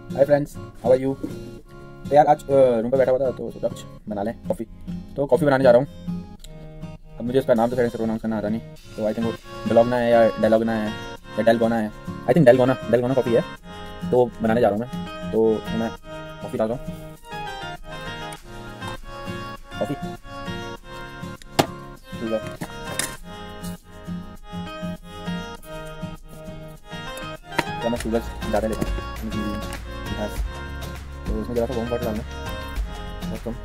Hi friends, how are you. तो यार आज रूम पे बैठा हुआ था तो सोचा कुछ बना लें कॉफ़ी। तो कॉफ़ी बनाने जा रहा हूँ। अब मुझे उसका नाम तो सही से प्रोनाउंस करना आता नहीं, तो आई थिंक वो डेलोगना है या डेलोगना है या डेलगोना है। आई थिंक डेलगोना कॉफ़ी है। तो बनाने जा रहा हूँ मैं। तो मैं कॉफ़ी डाल रहा हूँ। कॉफ़ी मैं शुगर ज़्यादा लेता हूँ तो उसमें ज़रा सा वार्म वाटर डालना बहुत कम,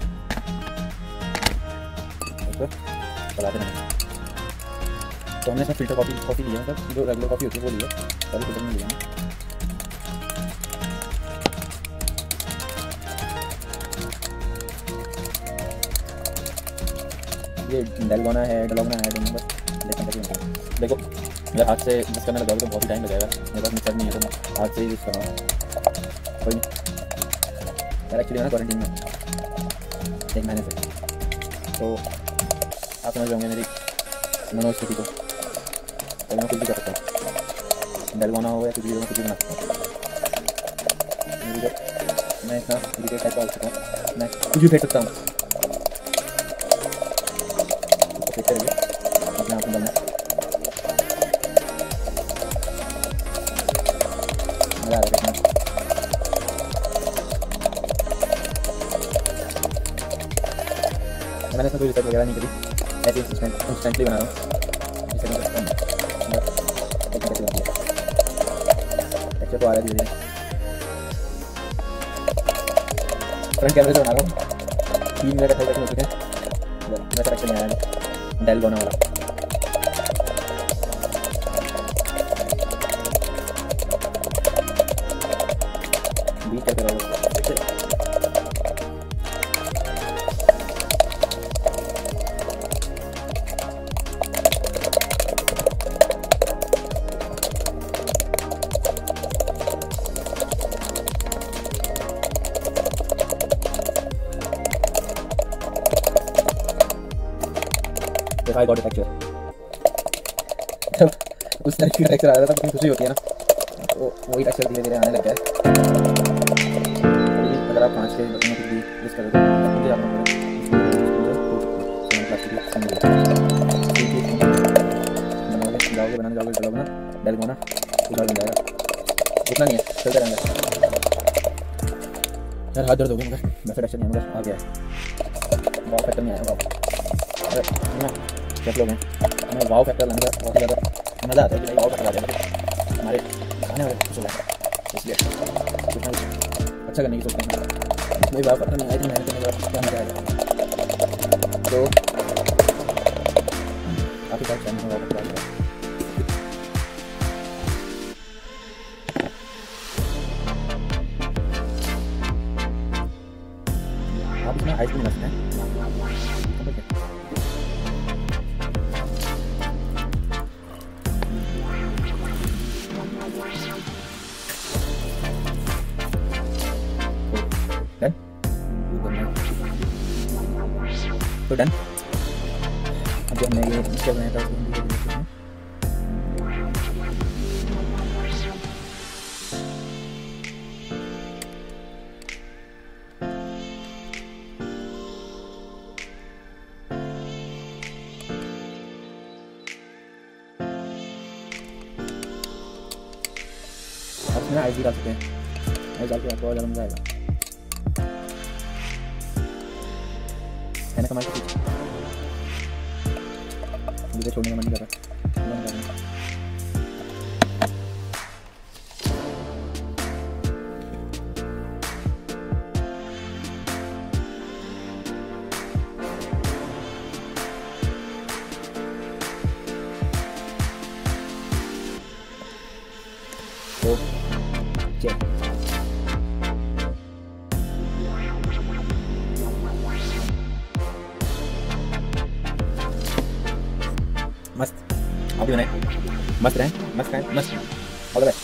उसको चलाते रहना। तो हमने इसमें फ़िल्टर कॉफ़ी लिया, मतलब जो रेगुलर कॉफ़ी होती है वो लिया, पहले फ़िल्टर में लिया। ये डेलगोना है डेलोगना है दोनों, बस देखो मेरे हाथ से यूज़ करने लगाओगे तो बहुत ही टाइम लगेगा। मेरे पास मिक्सर नहीं है तो मैं हाथ से ही यूज़ कर रहा हूँ। कोई नहीं यार, एक्चुअली मैं क्वारंटीन में 1 महीने से, तो आप समझ रहे होंगे मेरी मनोस्थिति को। तो मैं कुछ भी कर सकता हूँ, डेलगोना हो या कुछ भी हो, कुछ भी बना सकता हूँ। मैं इतना इरिटेट टाइप का हो सकता हूँ, मैं कुछ भी फेंक सकता हूँ। फेंकते रहिए अपने आप में डालना, मज़ा आ रहा है। मैंने इसमें कोई रिसर्च वगैरह नहीं करी, ऐसे इंस्टेंटली बना रहा हूँ। टेक्सचर तो आ रहा है धीरे धीरे। फ्रंट कैमरे से बना रहा हूँ। 3 मिनट अठाई हो चुके हैं, मैं करेक्शन में आया डेलगोना वाला। बीच कैसे रहोगे I got a texture। जब उस तरह की टेक्सचर आ रहा था कितनी खुशी होती है ना, तो वही टेक्सचर धीरे धीरे आने लग गया है। अगर आप कांच के बर्तनों को भी यूज़ करें तो मुझे ज़्यादा बनाने जाओगे डेलगोना उधर बन जाएगा। उतना नहीं है, चलते रहेंगे यार। हाथ दर्द हो गया मगर वैसे टेक्सचर नहीं है, मगर आ गया है। वाव फैक्टर नहीं आया। वाव कैसे लोग हैं, हमें वाव फैक्टर लाने का बहुत ही ज़्यादा मज़ा आता है कि भाई वाव फैक्टर आ जाए हमारे खाने वाले खुश हो जाए, इसलिए कुछ ना कुछ अच्छा करने की सोचते हैं। इसमें वाव फैक्टर नहीं आई थी, मैंने तो क्या मज़ा आएगा। तो काफ़ी सारे टाइम में वाव फैक्टर आ गया। आप इसमें आइसक्रीम रखते हैं, तो डन। अब जब मैं ये नीचे बनाया था अब इसमें आइस भी डाल सकते हैं। आइस डाल के आपको और ज़्यादा मज़ा आएगा। मैंने कमाल की चीज़ मुझे छोड़ने का मन नहीं कर रहा। तो चल मस्त, आप भी बनाए, मस्त रहें, मस्त खाएं, मस्त। All the best.